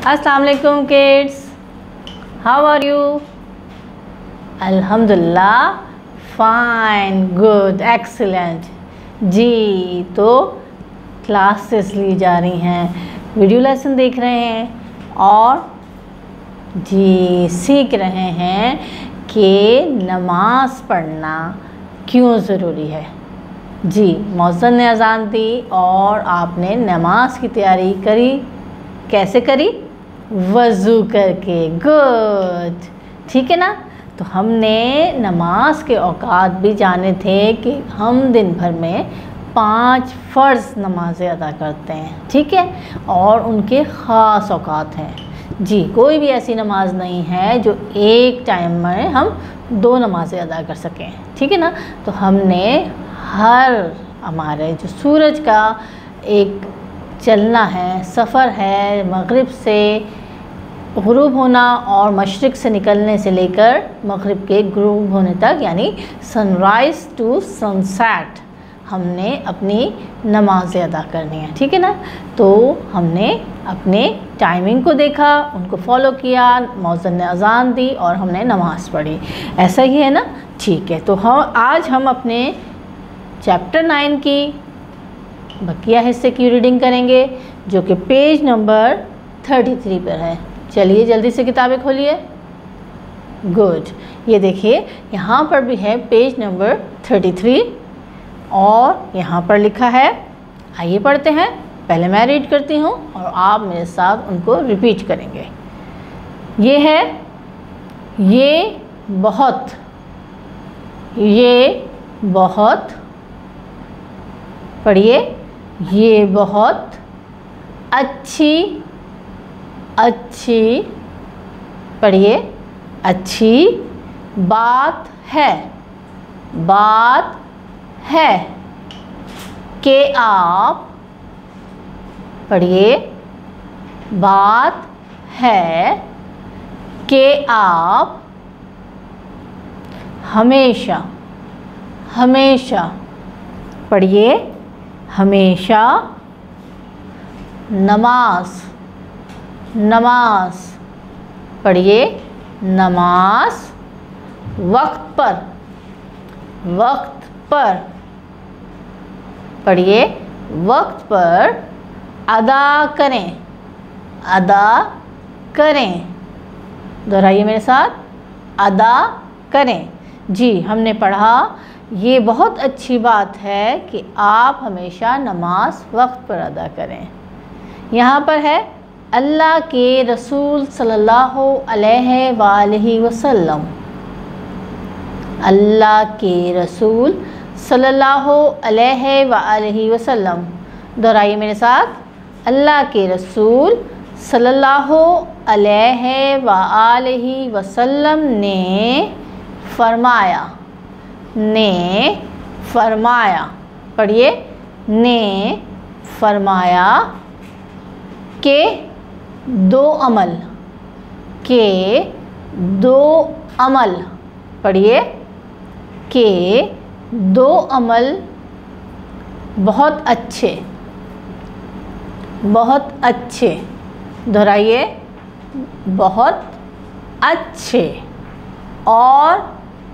अस्सलाम वालेकुम kids, how are you? अल्हम्दुलिल्लाह, फाइन, गुड, एक्सीलेंट। जी, तो क्लासेस ली जा रही हैं, वीडियो लेसन देख रहे हैं और जी सीख रहे हैं कि नमाज पढ़ना क्यों ज़रूरी है। जी, मौज़न ने अज़ान दी और आपने नमाज की तैयारी करी। कैसे करी? वज़ू करके। गुड, ठीक है ना। तो हमने नमाज के औकात भी जाने थे कि हम दिन भर में 5 फ़र्ज़ नमाज़ें अदा करते हैं, ठीक है, और उनके ख़ास औकात हैं। जी, कोई भी ऐसी नमाज नहीं है जो एक टाइम में हम 2 नमाज़ें अदा कर सकें, ठीक है ना। तो हमने हमारे जो सूरज का एक चलना है, सफ़र है, मग़रिब से ग़ुरूब होना और मशरिक़ से निकलने से लेकर मग़रिब के ग़ुरूब होने तक, यानी सनराइज़ टू सनसेट, हमने अपनी नमाज़ें अदा करनी है, ठीक है ना। तो हमने अपने टाइमिंग को देखा, उनको फॉलो किया, मौज़न ने अज़ान दी और हमने नमाज़ पढ़ी। ऐसा ही है ना, ठीक है। तो आज हम अपने चैप्टर 9 की बकिया हिस्से की रीडिंग करेंगे, जो कि पेज नंबर 33 पर है। चलिए जल्दी से किताबें खोलिए। गुड, ये देखिए यहाँ पर भी है पेज नंबर 33 और यहाँ पर लिखा है। आइए पढ़ते हैं। पहले मैं रीड करती हूँ और आप मेरे साथ उनको रिपीट करेंगे। ये है, ये बहुत, ये बहुत। पढ़िए, ये बहुत अच्छी, अच्छी। पढ़िए, अच्छी बात है, बात है कि आप। पढ़िए, बात है कि आप हमेशा, हमेशा। पढ़िए, हमेशा नमाज, नमाज। पढ़िए, नमाज वक्त पर, वक्त पर। पढ़िए, वक्त पर अदा करें, अदा करें। दोहराइए मेरे साथ, अदा करें। जी, हमने पढ़ा, ये बहुत अच्छी बात है कि आप हमेशा नमाज वक्त पर अदा करें। यहाँ पर है, अल्लाह के रसूल सल्लल्लाहु अलैहि वसल्लम, अल्लाह के रसूल सल्लल्लाहु अलैहि वसल्लम। दोहराइए मेरे साथ, अल्लाह के रसूल सल्लल्लाहु अलैहि वसल्लम ने फरमाया, ने फरमाया। पढ़िए, ने फरमाया के 2 अमल, के 2 अमल। पढ़िए, के 2 अमल बहुत अच्छे, बहुत अच्छे। दोहराइए, बहुत अच्छे। और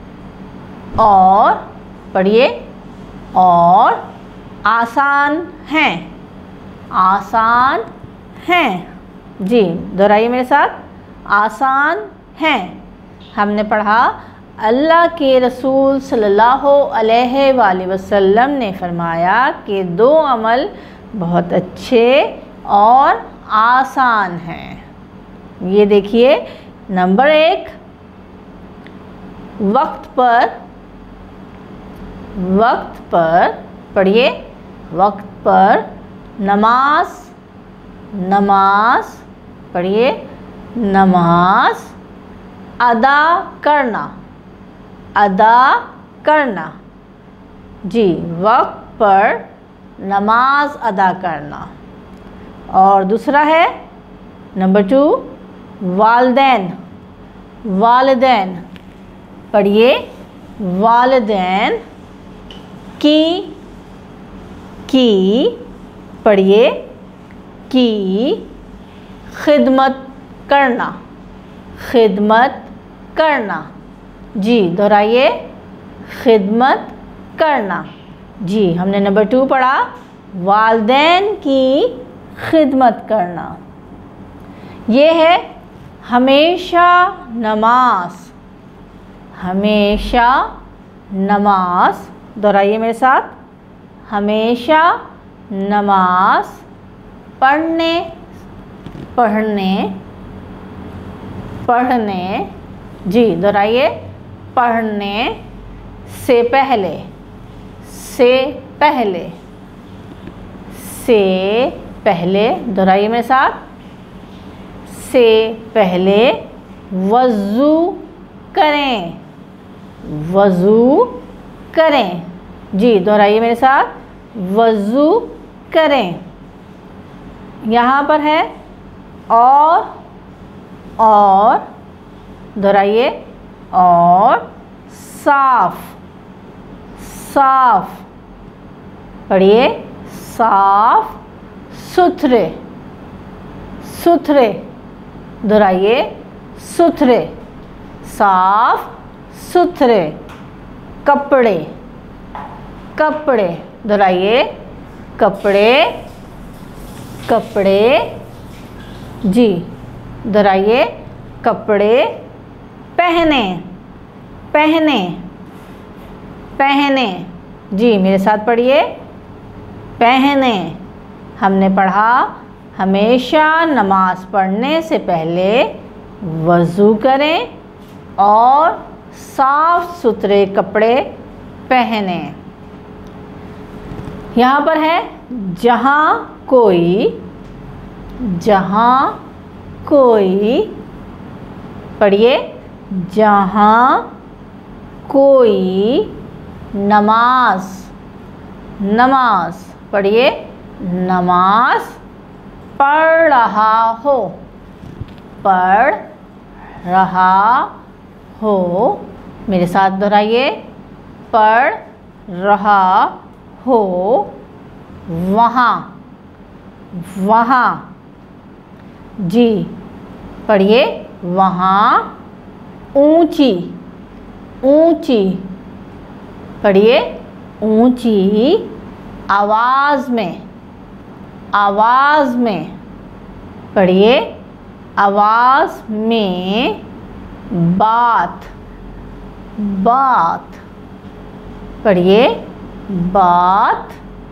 पढ़िए, और आसान हैं, आसान हैं। जी, दोहराइए मेरे साथ, आसान हैं। हमने पढ़ा, अल्लाह के रसूल सल्लल्लाहु अलैहि वसल्लम ने फरमाया कि 2 अमल बहुत अच्छे और आसान हैं। ये देखिए, नंबर 1, वक्त पर, वक्त पर। पढ़िए, वक्त पर नमाज, नमाज। पढ़िए, नमाज अदा करना, अदा करना। जी, वक्त पर नमाज अदा करना। और दूसरा है नंबर 2, वालिदैन, वालिदैन। पढ़िए, वालिदैन की, पढ़िए, की खिदमत करना, खिदमत करना। जी दोहराइए, खिदमत करना। जी हमने नंबर 2 पढ़ा, वालिदैन की खिदमत करना। ये है हमेशा नमाज, हमेशा नमाज। दोहराइए मेरे साथ, हमेशा नमाज पढ़ने, पढ़ने, पढ़ने। जी दोहराइए, पढ़ने से पहले, से पहले, से पहले। दोहराइए मेरे साथ, से पहले वज़ू करें, वज़ू करें। जी दोहराइए मेरे साथ, वज़ू करें। यहाँ पर है और दोहराइए, और साफ, साफ। पढ़िए, साफ सुथरे, सुथरे। दोहराइए, सुथरे, साफ सुथरे। कपड़े, कपड़े। दोहराइए, कपड़े, कपड़े। जी दोहराइए, कपड़े पहने, पहने, पहने। जी मेरे साथ पढ़िए, पहने। हमने पढ़ा हमेशा नमाज पढ़ने से पहले वज़ू करें और साफ सुथरे कपड़े पहने। यहाँ पर है जहाँ कोई, जहाँ कोई। पढ़िए, जहाँ कोई नमाज, नमाज। पढ़िए, नमाज पढ़ रहा हो, पढ़ रहा हो। मेरे साथ दोहराइए, पढ़ रहा हो। वहाँ, वहाँ। जी पढ़िए, वहाँ ऊंची, ऊंची। पढ़िए, ऊंची आवाज़ में, आवाज़ में। पढ़िए, आवाज़ में बात, बात। पढ़िए, बात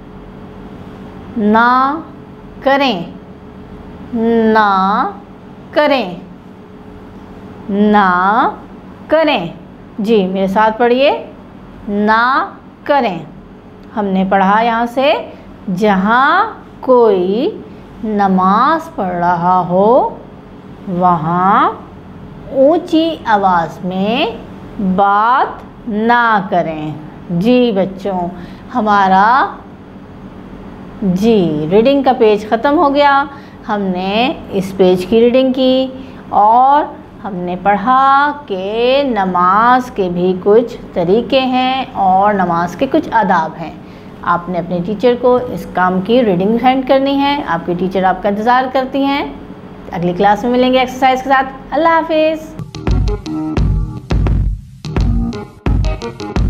ना करें, ना करें, ना करें। जी मेरे साथ पढ़िए, ना करें। हमने पढ़ा यहाँ से जहाँ कोई नमाज पढ़ रहा हो वहाँ ऊंची आवाज़ में बात ना करें। जी बच्चों, हमारा जी रीडिंग का पेज ख़त्म हो गया। हमने इस पेज की रीडिंग की और हमने पढ़ा कि नमाज के भी कुछ तरीके हैं और नमाज के कुछ आदाब हैं। आपने अपने टीचर को इस काम की रीडिंग सेंड करनी है। आपकी टीचर आपका इंतज़ार करती हैं। अगली क्लास में मिलेंगे एक्सरसाइज के साथ। अल्लाह हाफिज़।